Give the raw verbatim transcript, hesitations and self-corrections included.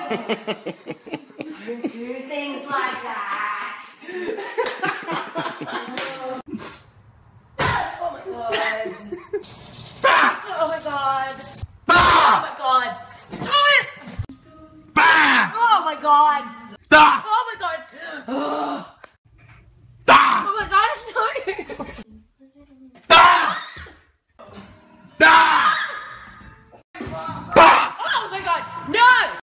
Don't do things like that. Oh my god. Oh my god. Oh my god. Oh my god.